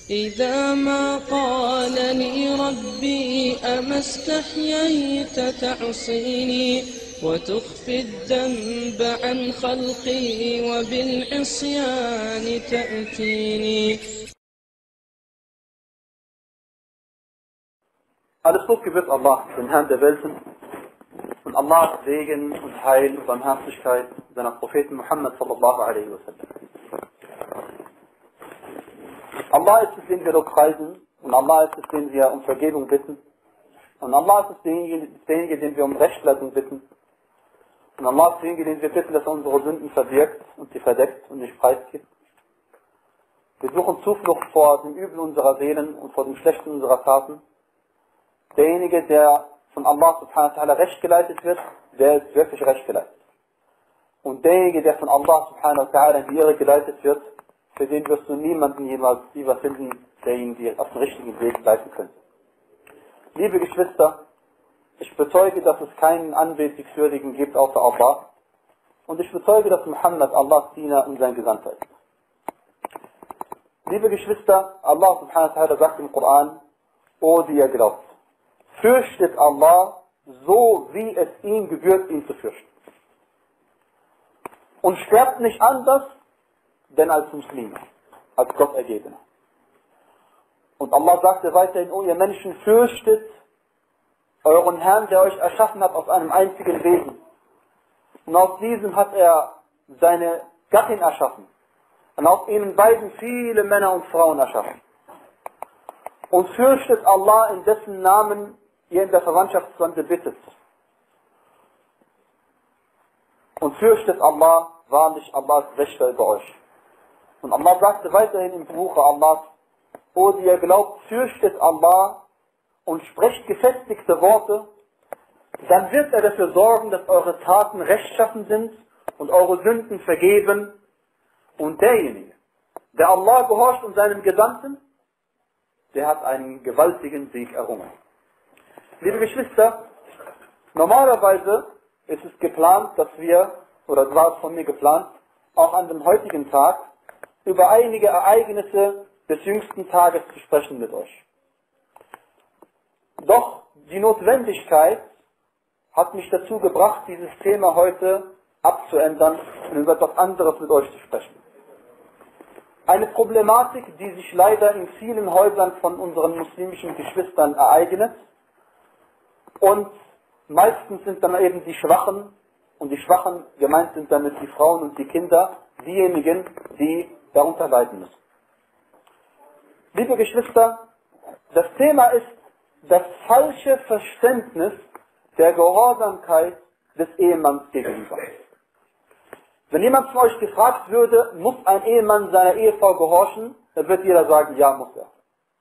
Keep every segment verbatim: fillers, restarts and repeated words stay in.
إذا ما قال لي ربي أما استحييت تعصيني وتخفي الذنب عن خلقي وبالعصيان تأتيني. Alles Lob gebührt Allah, dem Herrn der Welten, und Allahs Segen und Heil und Barmherzigkeit seiner Propheten Muhammad sallallahu alaihi wasallam. Allah ist es, den wir doch preisen, und Allah ist es, den wir um Vergebung bitten, und Allah ist es, derjenige, derjenige den wir um Rechtleitung bitten, und Allah ist derjenige, den wir bitten, dass er unsere Sünden verbirgt und sie verdeckt und nicht preisgibt. Wir suchen Zuflucht vor dem Übel unserer Seelen und vor dem Schlechten unserer Taten. Derjenige, der von Allah subhanahu wa ta'ala recht geleitet wird, der ist wirklich recht geleitet. Und derjenige, der von Allah subhanahu wa ta'ala in die Irre geleitet wird, für den wirst du niemanden jemals lieber finden, der ihn dir auf den richtigen Weg leiten könnte. Liebe Geschwister, ich bezeuge, dass es keinen Anbetungswürdigen gibt außer Allah. Und ich bezeuge, dass Muhammad Allahs Diener und sein Gesandter ist. Liebe Geschwister, Allah subhanahu wa ta'ala sagt im Koran: O die ihr glaubt, fürchtet Allah so, wie es ihm gebührt, ihn zu fürchten. Und sterbt nicht anders, denn als Muslime, als Gottergebener. Und Allah sagte weiterhin: O ihr Menschen, fürchtet euren Herrn, der euch erschaffen hat aus einem einzigen Wesen. Und aus diesem hat er seine Gattin erschaffen. Und aus ihnen beiden viele Männer und Frauen erschaffen. Und fürchtet Allah, in dessen Namen ihr in der Verwandtschaftsbande bittet. Und fürchtet Allah, wahrlich Allah ist Wächter über euch. Und Allah sagte weiterhin im Buche Allahs: O die ihr glaubt, fürchtet Allah und sprecht gefestigte Worte, dann wird er dafür sorgen, dass eure Taten rechtschaffen sind und eure Sünden vergeben. Und derjenige, der Allah gehorcht und seinem Gesandten, der hat einen gewaltigen Sieg errungen. Liebe Geschwister, normalerweise ist es geplant, dass wir, oder war es von mir geplant, auch an dem heutigen Tag über einige Ereignisse des jüngsten Tages zu sprechen mit euch. Doch die Notwendigkeit hat mich dazu gebracht, dieses Thema heute abzuändern und über etwas anderes mit euch zu sprechen. Eine Problematik, die sich leider in vielen Häusern von unseren muslimischen Geschwistern ereignet. Und meistens sind dann eben die Schwachen, und die Schwachen gemeint sind damit die Frauen und die Kinder, diejenigen, die darunter leiden müssen. Liebe Geschwister, das Thema ist das falsche Verständnis der Gehorsamkeit des Ehemanns gegenüber. Wenn jemand von euch gefragt würde, muss ein Ehemann seiner Ehefrau gehorchen, dann wird jeder sagen, ja, muss er.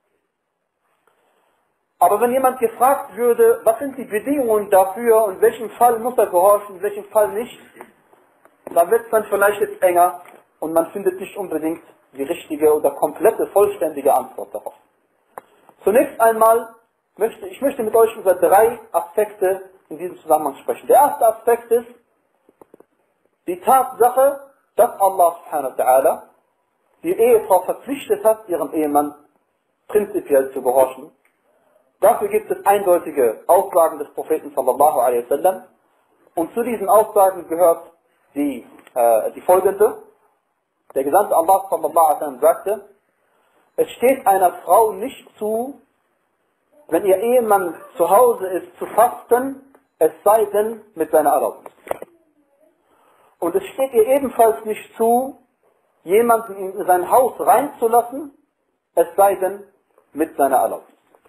Aber wenn jemand gefragt würde, was sind die Bedingungen dafür und in welchem Fall muss er gehorchen, in welchem Fall nicht, dann wird es dann vielleicht jetzt enger und man findet nicht unbedingt die richtige oder komplette, vollständige Antwort darauf. Zunächst einmal möchte ich möchte mit euch über drei Aspekte in diesem Zusammenhang sprechen. Der erste Aspekt ist die Tatsache, dass Allah subhanahu wa ta'ala die Ehefrau verpflichtet hat, ihrem Ehemann prinzipiell zu gehorchen. Dafür gibt es eindeutige Aussagen des Propheten sallallahu alaihi wasallam. Und zu diesen Aussagen gehört die, äh, die folgende. Der Gesandte Allah sallallahu alaihi wasallam sagte: Es steht einer Frau nicht zu, wenn ihr Ehemann zu Hause ist, zu fasten, es sei denn mit seiner Erlaubnis. Und es steht ihr ebenfalls nicht zu, jemanden in sein Haus reinzulassen, es sei denn mit seiner Erlaubnis.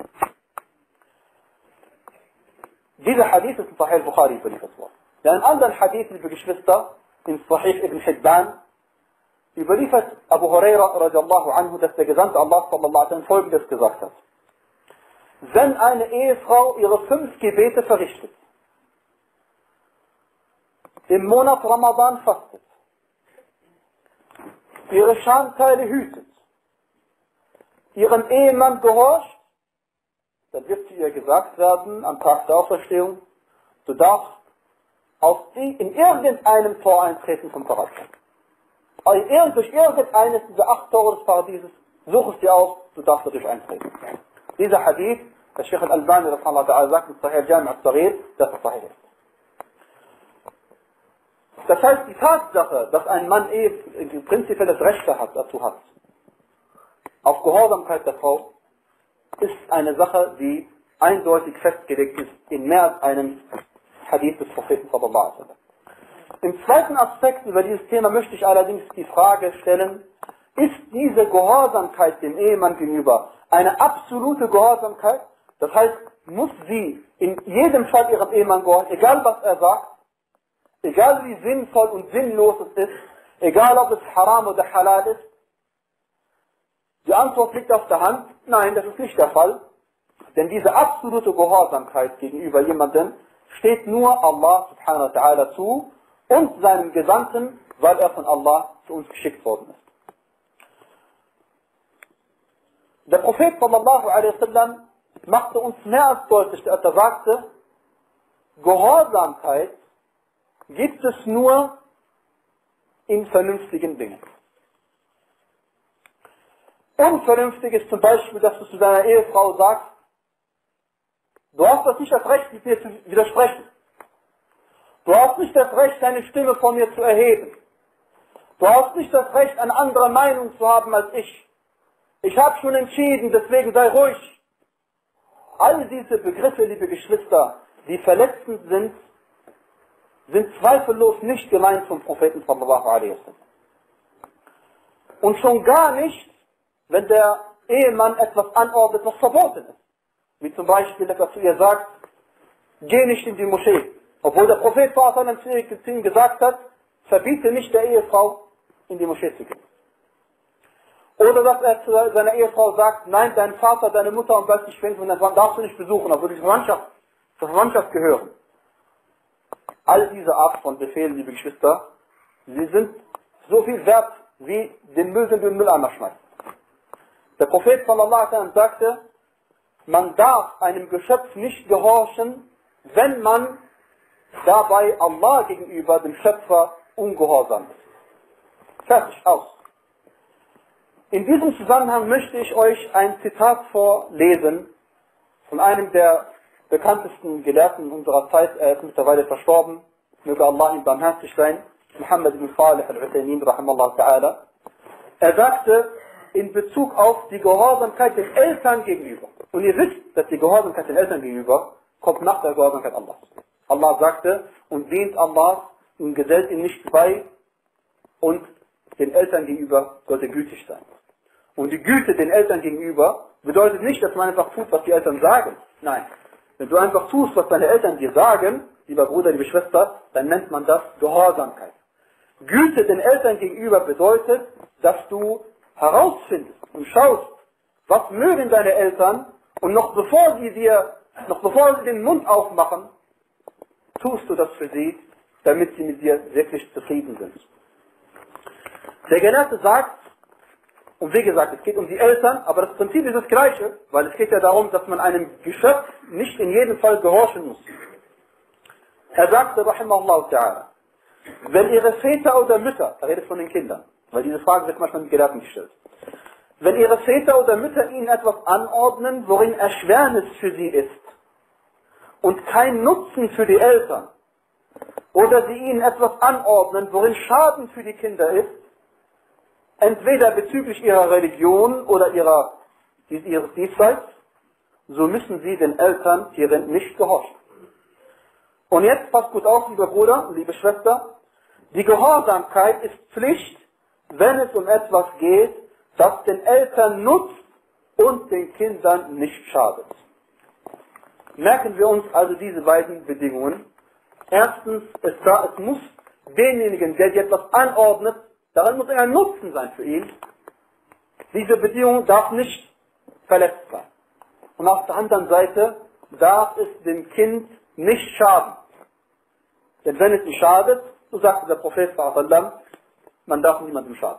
Dieser Hadith ist in Sahih al-Bukhari überliefert worden. In einem anderen Hadith, liebe Geschwister, in Sahih ibn Hibban, überliefert Abu Huraira radiallahu anhu, dass der Gesandte Allah sallallahu alaihi wasallam Folgendes gesagt hat: Wenn eine Ehefrau ihre fünf Gebete verrichtet, im Monat Ramadan fastet, ihre Schamteile hütet, ihrem Ehemann gehorcht, dann wird zu ihr gesagt werden, am Tag der Auferstehung, du darfst auf die, in irgendeinem Tor eintreten vom Paradies. Also durch irgendeines dieser acht Tore des Paradieses such es dir aus, du darfst dadurch eintreten. Dieser Hadith, der Sheikh al-Albani sagt, in Sahih al-Jami' al-Saghir, dass er sahih ist. Das heißt, die Tatsache, dass ein Mann eh prinzipiell das Recht dazu hat, auf Gehorsamkeit der Frau, ist eine Sache, die eindeutig festgelegt ist in mehr als einem Hadith des Propheten sallallahu alaihi wasallam. Im zweiten Aspekt über dieses Thema möchte ich allerdings die Frage stellen, ist diese Gehorsamkeit dem Ehemann gegenüber eine absolute Gehorsamkeit? Das heißt, muss sie in jedem Fall ihrem Ehemann gehorchen, egal was er sagt, egal wie sinnvoll und sinnlos es ist, egal ob es haram oder halal ist? Die Antwort liegt auf der Hand, nein, das ist nicht der Fall. Denn diese absolute Gehorsamkeit gegenüber jemandem steht nur Allah subhanahu wa ta'ala zu und seinem Gesandten, weil er von Allah zu uns geschickt worden ist. Der Prophet sallallahu alaihi wasallam machte uns mehr als deutlich, als er sagte, Gehorsamkeit gibt es nur in vernünftigen Dingen. Unvernünftig ist zum Beispiel, dass du zu deiner Ehefrau sagst, du hast das nicht das Recht, mit mir zu widersprechen. Du hast nicht das Recht, deine Stimme von mir zu erheben. Du hast nicht das Recht, eine andere Meinung zu haben als ich. Ich habe schon entschieden, deswegen sei ruhig. All diese Begriffe, liebe Geschwister, die verletzend sind, sind zweifellos nicht gemeint vom Propheten sallallahu alaihi wasallam. Und schon gar nicht, wenn der Ehemann etwas anordnet, was verboten ist. Wie zum Beispiel, dass er zu ihr sagt, geh nicht in die Moschee. Obwohl der Prophet sallallahu alaihi wasallam zu ihm gesagt hat, verbiete nicht der Ehefrau, in die Moschee zu gehen. Oder dass er zu seiner Ehefrau sagt, nein, dein Vater, deine Mutter und weiß nicht wen, und dann darfst du nicht besuchen, obwohl die Verwandtschaft, zur Verwandtschaft gehören. All diese Art von Befehlen, liebe Geschwister, sie sind so viel wert, wie den Müll in den Mülleimer schmeißen. Der Prophet sallallahu alaihi wasallam sagte, man darf einem Geschöpf nicht gehorchen, wenn man dabei Allah gegenüber, dem Schöpfer, ungehorsam ist. Fertig, aus. In diesem Zusammenhang möchte ich euch ein Zitat vorlesen von einem der bekanntesten Gelehrten unserer Zeit, er ist mittlerweile verstorben, möge Allah ihm barmherzig sein, Muhammad ibn Salih al-Uthaymin, rahimallahu ta'ala. Er sagte, in Bezug auf die Gehorsamkeit den Eltern gegenüber, und ihr wisst, dass die Gehorsamkeit den Eltern gegenüber kommt nach der Gehorsamkeit Allahs. Allah sagte, und dient Allah und gesellt ihm nicht bei, und den Eltern gegenüber sollte gütig sein. Und die Güte den Eltern gegenüber bedeutet nicht, dass man einfach tut, was die Eltern sagen. Nein. Wenn du einfach tust, was deine Eltern dir sagen, lieber Bruder, liebe Schwester, dann nennt man das Gehorsamkeit. Güte den Eltern gegenüber bedeutet, dass du herausfindest und schaust, was mögen deine Eltern, und noch bevor sie dir, noch bevor sie den Mund aufmachen, tust du das für sie, damit sie mit dir wirklich zufrieden sind. Der Gelehrte sagt, und wie gesagt, es geht um die Eltern, aber das Prinzip ist das Gleiche, weil es geht ja darum, dass man einem Geschöpf nicht in jedem Fall gehorchen muss. Er sagte, rahimahullah ta'ala, wenn ihre Väter oder Mütter, er redet von den Kindern, weil diese Frage wird manchmal mit Gelehrten gestellt, wenn ihre Väter oder Mütter ihnen etwas anordnen, worin Erschwernis für sie ist und kein Nutzen für die Eltern, oder sie ihnen etwas anordnen, worin Schaden für die Kinder ist, entweder bezüglich ihrer Religion oder ihrer, ihres Diesseits, so müssen sie den Eltern hierin nicht gehorchen. Und jetzt passt gut auf, lieber Bruder und liebe Schwester, die Gehorsamkeit ist Pflicht, wenn es um etwas geht, das den Eltern nutzt und den Kindern nicht schadet. Merken wir uns also diese beiden Bedingungen. Erstens, es, da, es muss denjenigen, der dir etwas anordnet, daran muss ein Nutzen sein für ihn. Diese Bedingung darf nicht verletzt sein. Und auf der anderen Seite darf es dem Kind nicht schaden. Denn wenn es ihm schadet, so sagte der Prophet sallallahu alaihi wasallam, man darf niemandem schaden.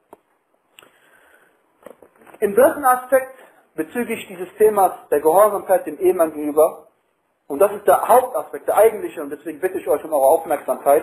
Im dritten Aspekt bezüglich dieses Themas der Gehorsamkeit dem Ehemann gegenüber, und das ist der Hauptaspekt, der eigentliche, und deswegen bitte ich euch um eure Aufmerksamkeit,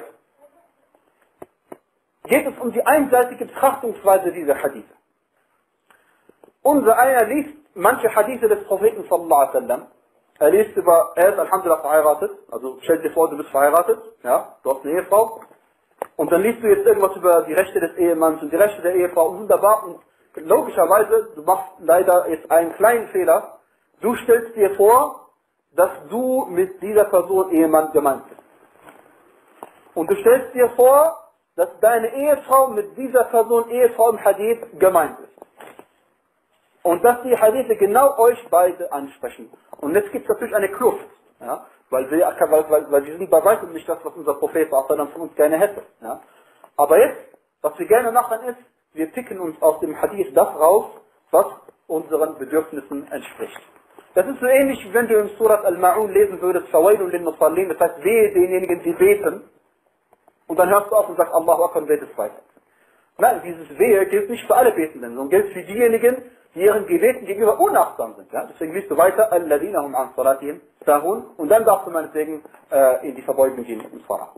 geht es um die einseitige Betrachtungsweise dieser Hadith. unser einer liest manche Hadithe des Propheten sallallahu alaihi wasallam. Er liest über, er ist alhamdulillah verheiratet, also stell dir vor, du bist verheiratet, ja, du hast eine Ehefrau, und dann liest du jetzt irgendwas über die Rechte des Ehemanns und die Rechte der Ehefrau, und wunderbar, und logischerweise, du machst leider jetzt einen kleinen Fehler, du stellst dir vor, dass du mit dieser Person Ehemann gemeint bist. Und du stellst dir vor, dass deine Ehefrau mit dieser Person Ehefrau im Hadith gemeint ist. Und dass die Hadithe genau euch beide ansprechen. Und jetzt gibt es natürlich eine Kluft. Ja? Weil, wir, weil, weil, weil wir sind bei weitem nicht das, was unser Prophet von uns gerne hätte. Ja? Aber jetzt, was wir gerne machen ist, wir picken uns aus dem Hadith das raus, was unseren Bedürfnissen entspricht. Das ist so ähnlich, wie wenn du im Surat Al-Ma'un lesen würdest, Fawailun lil Musallin, das heißt, wehe denjenigen, die beten, und dann hörst du auf und sagst, Allahu Akbar und betest weiter. Nein, dieses Wehe gilt nicht für alle Betenden, sondern gilt für diejenigen, die ihren Gebeten gegenüber unachtsam sind. Ja? Deswegen liest du weiter, Alladina hum an salatihim sahun, und dann darfst du meinetwegen äh, in die Verbeugung gehen im Salat.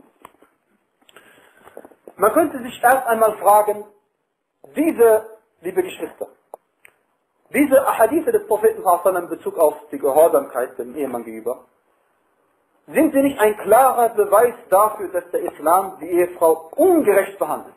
Man könnte sich erst einmal fragen, diese, liebe Geschwister, diese Ahadithe des Propheten in Bezug auf die Gehorsamkeit dem Ehemann gegenüber, sind sie nicht ein klarer Beweis dafür, dass der Islam die Ehefrau ungerecht behandelt?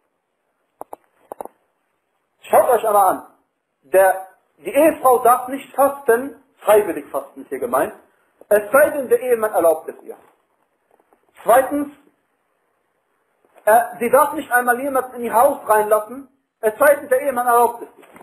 Schaut euch einmal an. Der, die Ehefrau darf nicht fasten, freiwillig fasten ist hier gemeint, es sei denn, der Ehemann erlaubt es ihr. Zweitens, äh, sie darf nicht einmal jemanden in ihr Haus reinlassen, es sei denn, der Ehemann erlaubt es ihr.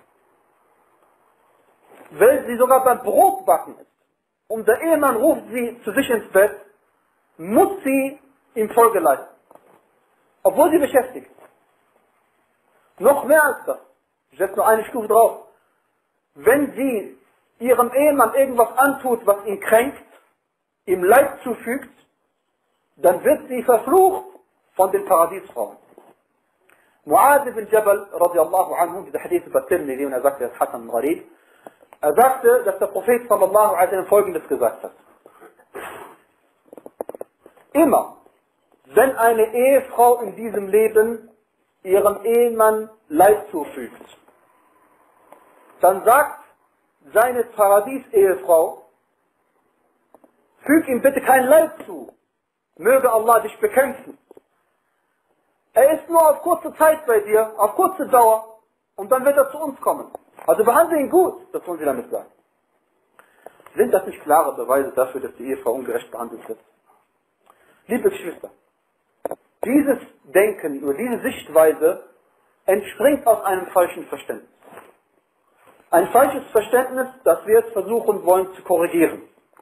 Wenn sie sogar beim Brotbacken ist und der Ehemann ruft sie zu sich ins Bett, muss sie ihm Folge leisten. Obwohl sie beschäftigt ist. Noch mehr als das. Ich setze nur eine Stufe drauf. Wenn sie ihrem Ehemann irgendwas antut, was ihn kränkt, ihm Leid zufügt, dann wird sie verflucht von den Paradiesfrauen. Mu'adh ibn Jabal, radiallahu anhu, dieser Hadith über Tirmidhi, und er sagte, er ist Hasan Gharib, er sagte, dass der Prophet sallallahu alaihi wasallam Folgendes gesagt hat. Immer, wenn eine Ehefrau in diesem Leben ihrem Ehemann Leid zufügt, dann sagt seine Paradies-Ehefrau, füg ihm bitte kein Leid zu, möge Allah dich bekämpfen. Er ist nur auf kurze Zeit bei dir, auf kurze Dauer, und dann wird er zu uns kommen. Also behandle ihn gut, das wollen sie damit sagen. Sind das nicht klare Beweise dafür, dass die Ehefrau ungerecht behandelt wird? Liebe Geschwister, dieses Denken oder diese Sichtweise entspringt aus einem falschen Verständnis. Ein falsches Verständnis, das wir jetzt versuchen wollen zu korrigieren.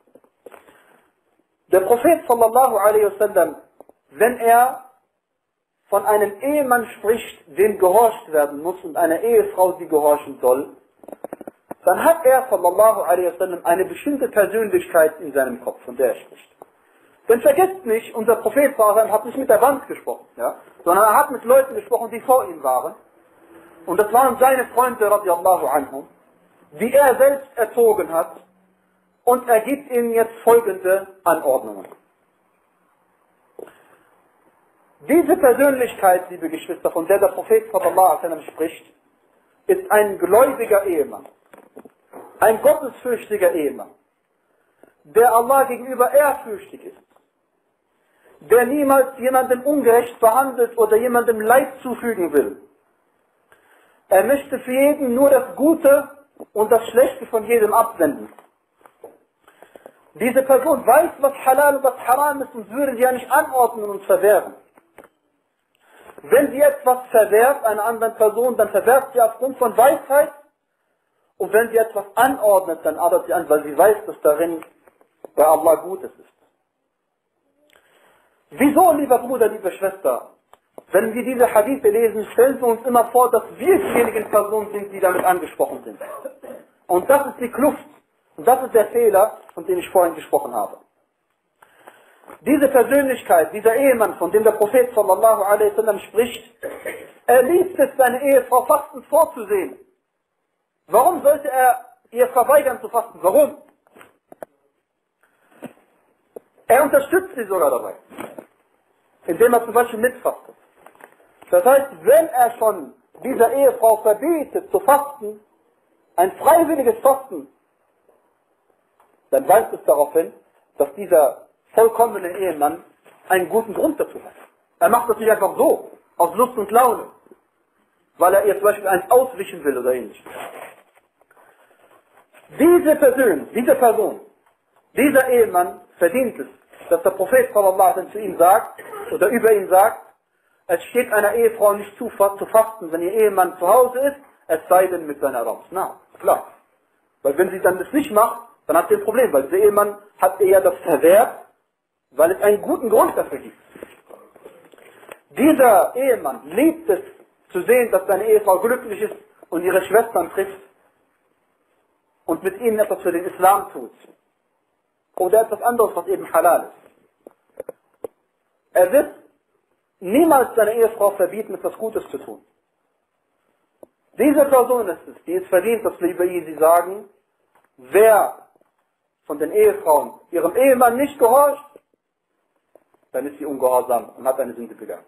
Der Prophet sallallahu alaihi wasallam, wenn er von einem Ehemann spricht, dem gehorcht werden muss, und einer Ehefrau, die gehorchen soll, dann hat er sallallahu alaihi wasallam eine bestimmte Persönlichkeit in seinem Kopf, von der er spricht. Denn vergesst nicht, unser Prophet hat nicht mit der Wand gesprochen, ja, sondern er hat mit Leuten gesprochen, die vor ihm waren. Und das waren seine Freunde, radiallahu anhum, die er selbst erzogen hat. Und er gibt ihnen jetzt folgende Anordnungen. Diese Persönlichkeit, liebe Geschwister, von der der Prophet sallallahu alaihi wasallam spricht, ist ein gläubiger Ehemann. Ein gottesfürchtiger Ehemann. Der Allah gegenüber ehrfürchtig ist. Der niemals jemandem ungerecht behandelt oder jemandem Leid zufügen will. Er möchte für jeden nur das Gute und das Schlechte von jedem abwenden. Diese Person weiß, was halal und was haram ist, und würde sie ja nicht anordnen und verwehren. Wenn sie etwas verwehrt einer anderen Person, dann verwehrt sie aufgrund von Weisheit. Und wenn sie etwas anordnet, dann ordnet sie an, weil sie weiß, dass darin bei Allah Gutes ist. Wieso, lieber Bruder, liebe Schwester, wenn wir diese Hadithe lesen, stellen wir uns immer vor, dass wir diejenigen Personen sind, die damit angesprochen sind. Und das ist die Kluft. Und das ist der Fehler, von dem ich vorhin gesprochen habe. Diese Persönlichkeit, dieser Ehemann, von dem der Prophet sallallahu alaihi wasallam spricht, er liebt es, seine Ehefrau fastend vorzusehen. Warum sollte er ihr verweigern zu fasten? Warum? Er unterstützt sie sogar dabei, indem er zum Beispiel mitfastet. Das heißt, wenn er schon dieser Ehefrau verbietet zu fasten, ein freiwilliges Fasten, dann weist es darauf hin, dass dieser vollkommene Ehemann einen guten Grund dazu hat. Er macht das nicht einfach so, aus Lust und Laune, weil er ihr zum Beispiel eins auswischen will oder ähnliches. Diese Person, diese Person, dieser Ehemann verdient es, dass der Prophet sallallahu alaihi wasallam zu ihm sagt, oder über ihn sagt, es steht einer Ehefrau nicht zu, zu fasten, wenn ihr Ehemann zu Hause ist, es sei denn mit seiner Erlaubnis. Na, klar. Weil wenn sie dann das nicht macht, dann hat sie ein Problem, weil der Ehemann hat eher das verwehrt, weil es einen guten Grund dafür gibt. Dieser Ehemann liebt es zu sehen, dass seine Ehefrau glücklich ist und ihre Schwestern trifft und mit ihnen etwas für den Islam tut. Oder etwas anderes, was eben halal ist. Er wird niemals seiner Ehefrau verbieten, etwas Gutes zu tun. Diese Person ist es, die es verdient, dass wir über sie sagen, wer von den Ehefrauen ihrem Ehemann nicht gehorcht, dann ist sie ungehorsam und hat eine Sünde begangen.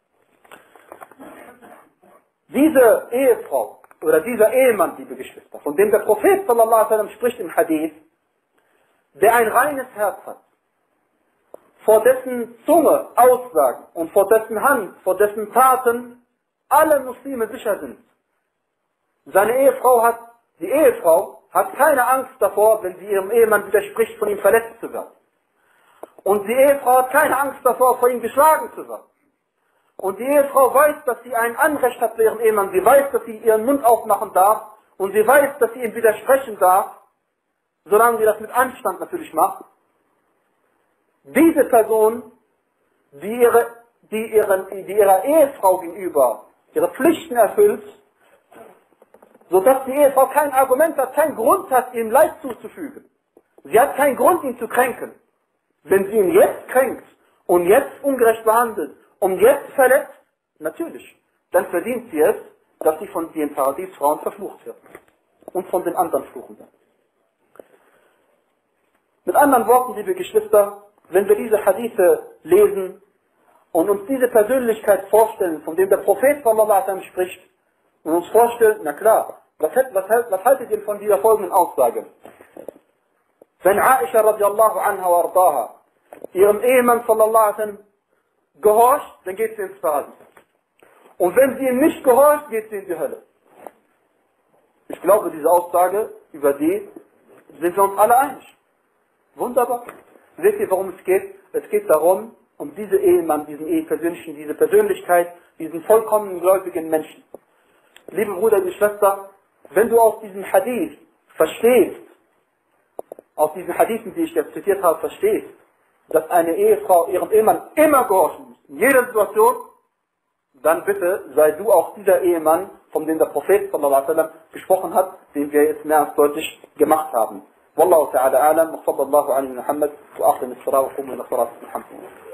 Diese Ehefrau oder dieser Ehemann, liebe Geschwister, von dem der Prophet sallallahu alaihi wasallam spricht im Hadith, der ein reines Herz hat, vor dessen Zunge Aussagen und vor dessen Hand, vor dessen Taten alle Muslime sicher sind. Seine Ehefrau hat, die Ehefrau hat keine Angst davor, wenn sie ihrem Ehemann widerspricht, von ihm verletzt zu werden. Und die Ehefrau hat keine Angst davor, vor ihm geschlagen zu werden. Und die Ehefrau weiß, dass sie ein Anrecht hat zu ihrem Ehemann. Sie weiß, dass sie ihren Mund aufmachen darf. Und sie weiß, dass sie ihm widersprechen darf, solange sie das mit Anstand natürlich macht. Diese Person, die, ihre, die, ihren, die ihrer Ehefrau gegenüber ihre Pflichten erfüllt, sodass die Ehefrau kein Argument hat, keinen Grund hat, ihm Leid zuzufügen. Sie hat keinen Grund, ihn zu kränken. Wenn sie ihn jetzt kränkt und jetzt ungerecht behandelt und jetzt verletzt, natürlich, dann verdient sie es, dass sie von den Paradiesfrauen verflucht wird. Und von den anderen Fluchenden. Mit anderen Worten, liebe Geschwister, wenn wir diese Hadithe lesen und uns diese Persönlichkeit vorstellen, von dem der Prophet sallallahu alaihi wasallam spricht, und uns vorstellen, na klar, was, was, was haltet ihr von dieser folgenden Aussage? Wenn Aisha radiallahu anha wa ardaha ihrem Ehemann sallallahu alaihi wasallam gehorcht, dann geht sie ins Paradies. Und wenn sie ihm nicht gehorcht, geht sie in die Hölle. Ich glaube, diese Aussage, über die sind wir uns alle einig. Wunderbar. Seht ihr, worum es geht? Es geht darum, um diesen Ehemann, diesen Ehepersönlichen, diese Persönlichkeit, diesen vollkommenen gläubigen Menschen. Liebe Bruder, liebe Schwester, wenn du aus diesem Hadith verstehst, aus diesen Hadithen, die ich jetzt zitiert habe, verstehst, dass eine Ehefrau ihrem Ehemann immer gehorchen muss, in jeder Situation, dann bitte sei du auch dieser Ehemann, von dem der Prophet sallallahu alaihi wasallam gesprochen hat, den wir jetzt mehr als deutlich gemacht haben. Wallahu ta'ala alam, wa sallallahu alaihi wa sallam, wa akhir al-salam, wa qumu ila salatikum.